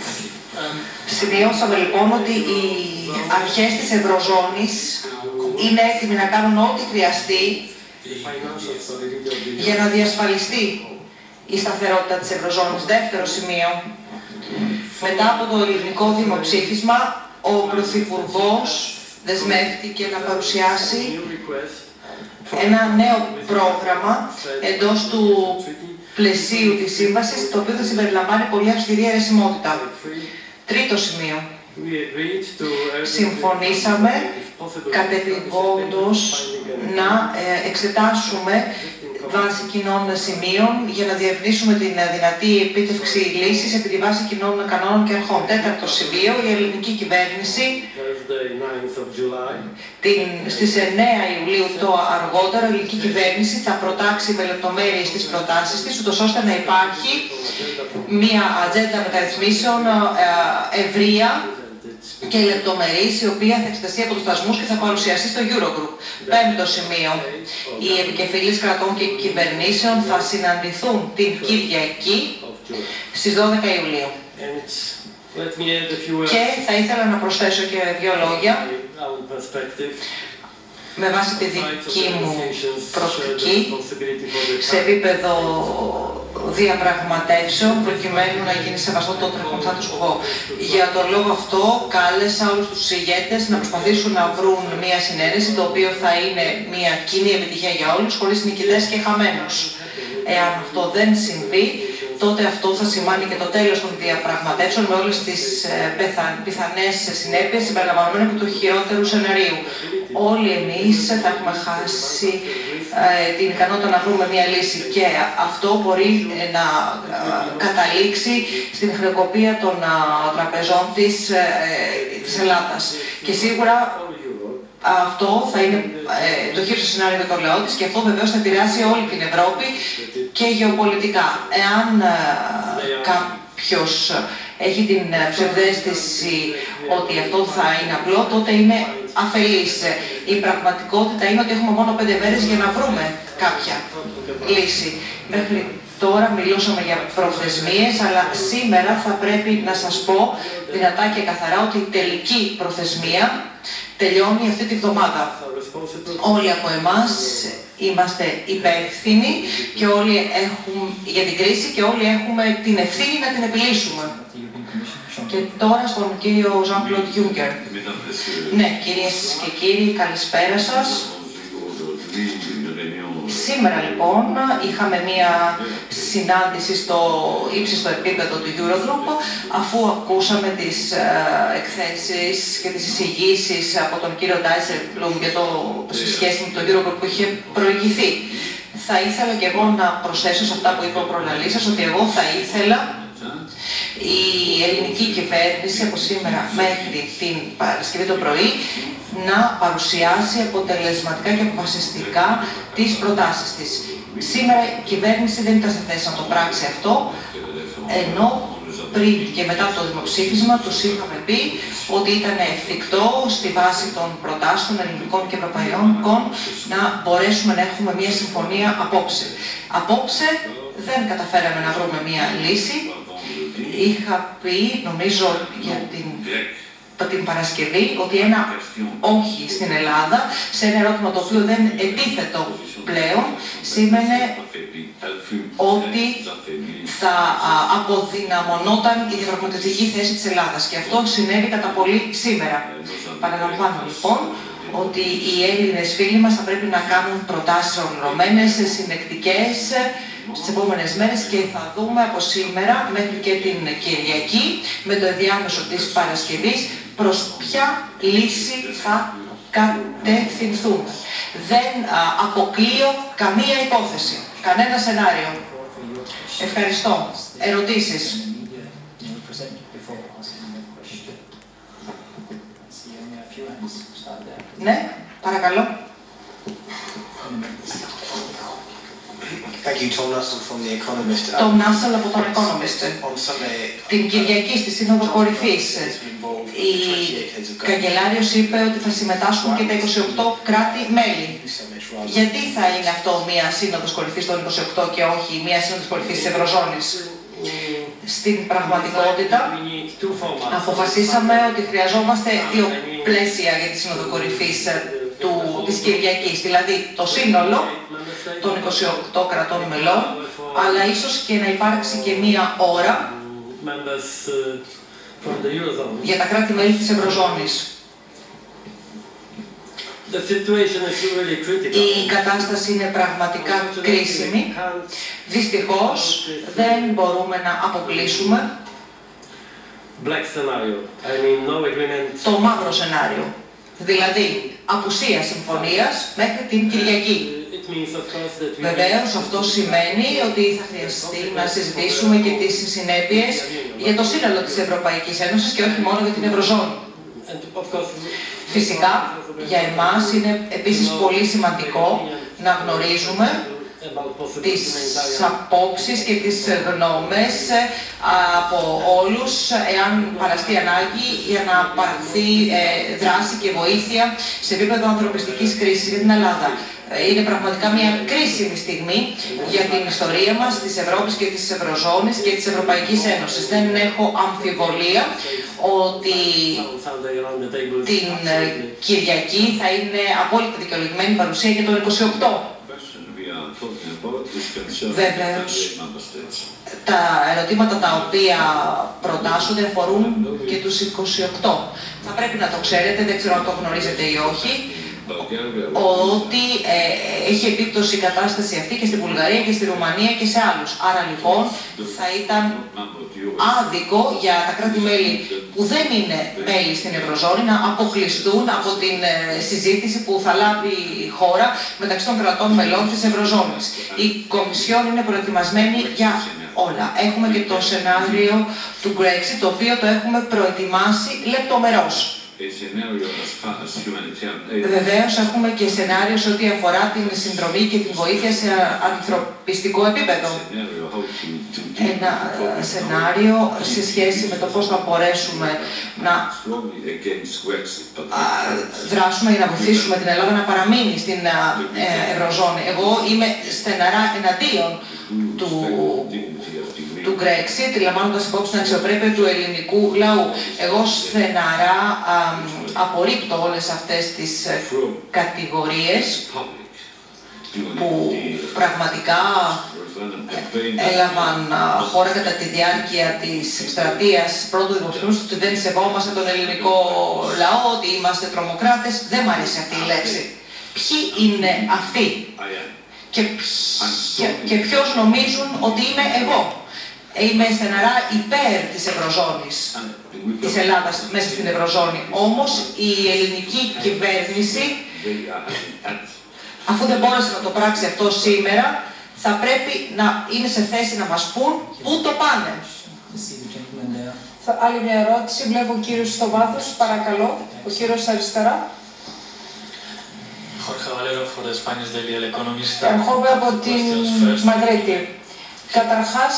Σημειώσαμε λοιπόν ότι οι αρχές της Ευρωζώνης είναι έτοιμοι να κάνουν ό,τι χρειαστεί για να διασφαλιστεί η σταθερότητα της Ευρωζώνης. Δεύτερο σημείο, μετά από το ελληνικό δημοψήφισμα, ο Πρωθυπουργός δεσμεύτηκε να παρουσιάσει ένα νέο πρόγραμμα εντός του πλαισίου της σύμβασης, το οποίο θα συμπεριλαμβάνει πολύ αυστηρή αιρεσιμότητα. Τρίτο σημείο. Συμφωνήσαμε κατεπηγόντως να εξετάσουμε βάση κοινών σημείων για να διευνήσουμε την δυνατή επίτευξη λύσης επί τη βάση κοινών κανόνων και αρχών. Τέταρτο σημείο, η ελληνική κυβέρνηση στις 9 Ιουλίου το αργότερο, η ελληνική κυβέρνηση θα προτάξει με λεπτομέρειες τις προτάσεις της, ούτως ώστε να υπάρχει μία ατζέντα μεταρρυθμίσεων ευρεία και λεπτομερής, η οποία θα εξεταστεί από τους θεσμούς και θα παρουσιαστεί στο Eurogroup. Πέμπτο σημείο. Οι επικεφαλείς κρατών και κυβερνήσεων θα συναντηθούν την Κυριακή στις 12 Ιουλίου. Και θα ήθελα να προσθέσω και δύο λόγια με βάση τη δική μου προοπτική σε επίπεδο διαπραγματεύσεων προκειμένου να γίνει σεβαστό το τρέχον status quo. Για τον λόγο αυτό κάλεσα όλους τους ηγέτες να προσπαθήσουν να βρουν μια συνένεση, το οποίο θα είναι μια κοινή επιτυχία για όλους, χωρίς νικητές και χαμένους. Εάν αυτό δεν συμβεί, τότε αυτό θα σημάνει και το τέλος των διαπραγματεύσεων με όλες τις πιθανές συνέπειες συμπεριλαμβανομένου και του χειρότερου σεναρίου. Όλοι εμείς θα έχουμε χάσει την ικανότητα να βρούμε μια λύση και αυτό μπορεί να καταλήξει στην χρεοκοπία των τραπεζών της Ελλάδας. Και σίγουρα αυτό θα είναι το χείριστο σενάριο του λαού της και αυτό βεβαίως θα επηρεάσει όλη την Ευρώπη και γεωπολιτικά. Εάν κάποιος έχει την ψευδαίσθηση ότι αυτό θα είναι απλό, τότε είναι αφελής. Η πραγματικότητα είναι ότι έχουμε μόνο 5 μέρες για να βρούμε κάποια λύση. Μέχρι τώρα μιλούσαμε για προθεσμίες, αλλά σήμερα θα πρέπει να σας πω δυνατά και καθαρά ότι η τελική προθεσμία τελειώνει αυτή τη βδομάδα. Όλοι από εμάς είμαστε υπεύθυνοι και όλοι για την κρίση και όλοι έχουμε την ευθύνη να την επιλύσουμε. Και τώρα στον κύριο Jean-Claude Juncker. Ναι, κυρίες και κύριοι, καλησπέρα σας. Σήμερα λοιπόν είχαμε μία συνάντηση στο ύψιστο επίπεδο του Eurogroup, αφού ακούσαμε τις εκθέσεις και τις εισηγήσεις από τον κύριο Dijsselbloem για σε σχέση με το Eurogroup που είχε προηγηθεί. Θα ήθελα και εγώ να προσθέσω σε αυτά που είπε ο προλαλής σας, ότι εγώ θα ήθελα η ελληνική κυβέρνηση από σήμερα μέχρι την Παρασκευή το πρωί να παρουσιάσει αποτελεσματικά και αποφασιστικά τις προτάσεις της. Σήμερα η κυβέρνηση δεν ήταν σε θέση να το πράξει αυτό, ενώ πριν και μετά το δημοψήφισμα τους είχαμε πει ότι ήταν εφικτό στη βάση των προτάσεων ελληνικών και ευρωπαϊκών να μπορέσουμε να έχουμε μια συμφωνία απόψε. Απόψε δεν καταφέραμε να βρούμε μια λύση. Είχα πει, νομίζω, για την Παρασκευή, ότι ένα όχι στην Ελλάδα, σε ένα ερώτημα το οποίο δεν επίθετο πλέον, σήμαινε ότι θα αποδυναμωνόταν η διαπραγματευτική θέση της Ελλάδας. Και αυτό συνέβη κατά πολύ σήμερα. Παραλαμβάνω λοιπόν ότι οι Έλληνες φίλοι μας θα πρέπει να κάνουν προτάσεις ολοκληρωμένες, συνεκτικές, στις επόμενες μέρες και θα δούμε από σήμερα μέχρι και την Κυριακή με το ενδιάμεσο της Παρασκευής προς ποια λύση θα κατευθυνθούν. Δεν αποκλείω καμία υπόθεση, κανένα σενάριο. Ευχαριστώ. Ερωτήσεις? Ναι, παρακαλώ. Tom Nassel από τον Economist. Την Κυριακή στη Σύνοδο Κορυφής η καγκελάριος είπε ότι θα συμμετάσχουν και τα 28 κράτη-μέλη. Γιατί θα είναι αυτό μία Σύνοδος Κορυφής των 28 και όχι μία Σύνοδος Κορυφής της Ευρωζώνης? Στην πραγματικότητα, αποφασίσαμε ότι χρειαζόμαστε δύο πλαίσια για τη Σύνοδο Κορυφής της Κυριακής, δηλαδή το σύνολο των 28 κρατών μελών, αλλά ίσως και να υπάρξει και μία ώρα για τα κράτη-μέλη της Ευρωζώνης. Η κατάσταση είναι πραγματικά κρίσιμη. Δυστυχώς δεν μπορούμε να αποκλείσουμε το μαύρο σενάριο, δηλαδή απουσία συμφωνίας μέχρι την Κυριακή. Βεβαίως αυτό σημαίνει ότι θα χρειαστεί να συζητήσουμε και τις συνέπειες για το σύνολο της Ευρωπαϊκής Ένωσης και όχι μόνο για την Ευρωζώνη. Φυσικά, για εμάς είναι επίσης πολύ σημαντικό να γνωρίζουμε τις απόψεις και τις γνώμες από όλους, εάν παραστεί ανάγκη, για να παραχθεί δράση και βοήθεια σε επίπεδο ανθρωπιστικής κρίσης για την Ελλάδα. Είναι πραγματικά μια κρίσιμη στιγμή για την ιστορία μας, της Ευρώπης και της Ευρωζώνης και της Ευρωπαϊκής Ένωσης. Δεν έχω αμφιβολία ότι την Κυριακή θα είναι απόλυτα δικαιολογημένη παρουσία και των 28. Βέβαιως, τα ερωτήματα τα οποία προτάσσονται αφορούν και τους 28. Θα πρέπει να το ξέρετε, δεν ξέρω αν το γνωρίζετε ή όχι, ότι έχει επίπτωση η κατάσταση αυτή και στην Βουλγαρία και στη Ρουμανία και σε άλλους. Άρα λοιπόν θα ήταν άδικο για τα κράτη-μέλη που δεν είναι μέλη στην Ευρωζώνη να αποκλειστούν από την συζήτηση που θα λάβει η χώρα μεταξύ των κρατών μελών της Ευρωζώνης. Η Κομισιόν είναι προετοιμασμένη για όλα. Έχουμε και το σενάριο του Brexit, το οποίο το έχουμε προετοιμάσει λεπτομερώς. Βεβαίως έχουμε και σενάριο σε ό,τι αφορά την συνδρομή και την βοήθεια σε ανθρωπιστικό επίπεδο. Ένα σενάριο σε σχέση με το πώς θα μπορέσουμε να δράσουμε για να βοηθήσουμε την Ελλάδα να παραμείνει στην Ευρωζώνη. Εγώ είμαι στεναρά εναντίον του Brexit, λαμβάνοντας υπόψη την αξιοπρέπεια του ελληνικού λαού. Εγώ στεναρά απορρίπτω όλες αυτές τις κατηγορίες που πραγματικά έλαβαν χώρα κατά τη διάρκεια της εκστρατείας πρώτου δημοψηφίσματος, ότι δεν σεβόμαστε τον ελληνικό λαό, ότι είμαστε τρομοκράτες. Δεν μου αρέσει αυτή η λέξη. Ποιοι είναι αυτοί και ποιος νομίζουν ότι είμαι εγώ? Είμαι στεναρά υπέρ της Ευρωζώνης, της Ελλάδας μέσα στην Ευρωζώνη. Όμως η ελληνική κυβέρνηση, αφού δεν μπόρεσε να το πράξει αυτό σήμερα, θα πρέπει να είναι σε θέση να μας πούν πού το πάνε. Άλλη μια ερώτηση, βλέπω ο κύριος στο βάθος, παρακαλώ, ο κύριος αριστερά. Ερχόμαι από την Μαδρίτη. Καταρχάς,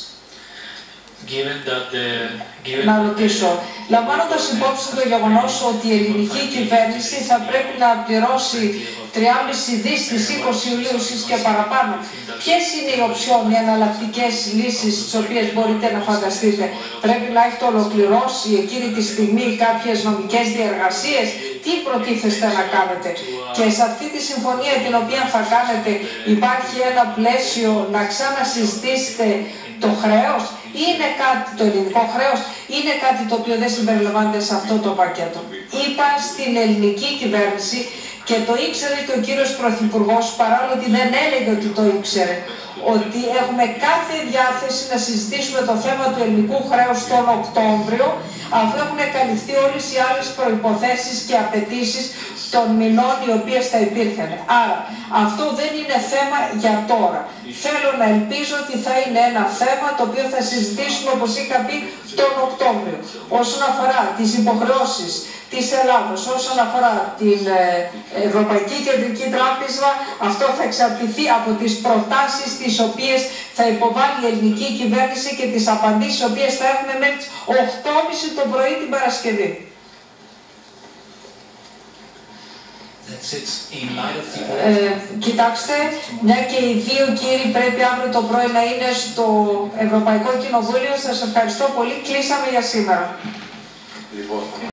να ρωτήσω, λαμβάνοντας υπόψη το γεγονός ότι η ελληνική κυβέρνηση θα πρέπει να πληρώσει 3,5 δις στις 20 Ιουλίου και παραπάνω, ποιες είναι οι οψιόν, οι εναλλακτικές λύσεις τις οποίες μπορείτε να φανταστείτε? Πρέπει να έχετε ολοκληρώσει εκείνη τη στιγμή κάποιες νομικές διεργασίες? Τι προτίθεστε να κάνετε? Και σε αυτή τη συμφωνία την οποία θα κάνετε υπάρχει ένα πλαίσιο να ξανασυζητήσετε το χρέος? Είναι κάτι, το ελληνικό χρέος, είναι κάτι το οποίο δεν συμπεριλαμβάνεται σε αυτό το πακέτο? Είπα στην ελληνική κυβέρνηση, και το ήξερε και ο κύριος Πρωθυπουργός, παρόλο ότι δεν έλεγε ότι το ήξερε, ότι έχουμε κάθε διάθεση να συζητήσουμε το θέμα του ελληνικού χρέους τον Οκτώβριο, αφού έχουν καλυφθεί όλες οι άλλες προϋποθέσεις και απαιτήσεις των μηνών οι οποίες θα υπήρχαν. Άρα αυτό δεν είναι θέμα για τώρα. Θέλω να ελπίζω ότι θα είναι ένα θέμα το οποίο θα συζητήσουμε, όπως είχα πει, τον Οκτώβριο. Όσον αφορά τις υποχρεώσεις της Ελλάδος, όσον αφορά την Ευρωπαϊκή Κεντρική Τράπεζα, αυτό θα εξαρτηθεί από τις προτάσεις τις οποίες θα υποβάλει η ελληνική κυβέρνηση και τις απαντήσεις τις οποίες θα έχουμε μέχρι τις 8.30 το πρωί την Παρασκευή. Κοιτάξτε, μια και οι δύο κύριοι πρέπει αύριο το πρωί να είναι στο Ευρωπαϊκό Κοινοβούλιο, σας ευχαριστώ πολύ. Κλείσαμε για σήμερα.